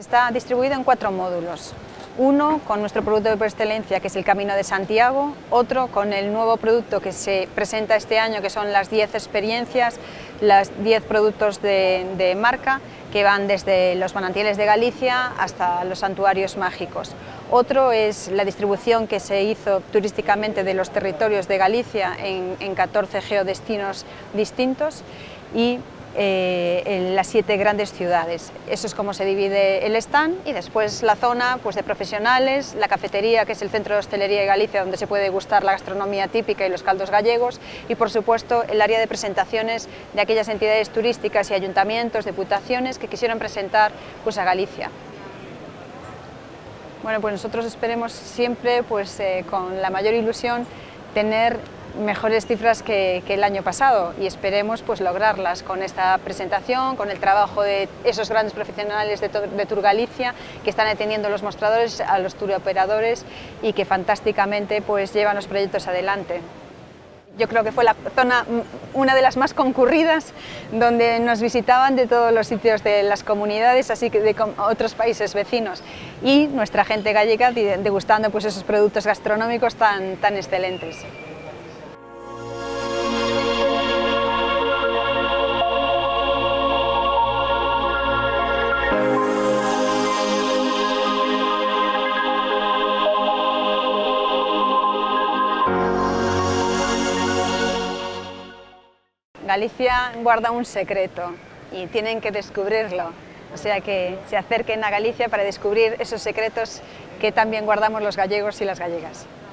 Está distribuido en 4 módulos. Uno con nuestro producto de excelencia, que es el Camino de Santiago, otro con el nuevo producto que se presenta este año, que son las 10 experiencias, los 10 productos de marca, que van desde los manantiales de Galicia hasta los santuarios mágicos. Otro es la distribución que se hizo turísticamente de los territorios de Galicia en 14 geodestinos distintos y en las 7 grandes ciudades. Eso es como se divide el stand, y después la zona pues, de profesionales, la cafetería, que es el centro de hostelería de Galicia, donde se puede degustar la gastronomía típica y los caldos gallegos, y por supuesto el área de presentaciones de aquellas entidades turísticas y ayuntamientos, diputaciones que quisieron presentar pues, a Galicia. Bueno, pues nosotros esperemos siempre pues, con la mayor ilusión tener mejores cifras que el año pasado, y esperemos pues lograrlas con esta presentación, con el trabajo de esos grandes profesionales de Tour Galicia que están atendiendo los mostradores, a los turoperadores, y que fantásticamente pues llevan los proyectos adelante. Yo creo que fue la zona, una de las más concurridas, donde nos visitaban de todos los sitios de las comunidades, así que de otros países vecinos, y nuestra gente gallega degustando pues esos productos gastronómicos tan excelentes. Galicia guarda un secreto y tienen que descubrirlo, o sea que se acerquen a Galicia para descubrir esos secretos que también guardamos los gallegos y las gallegas.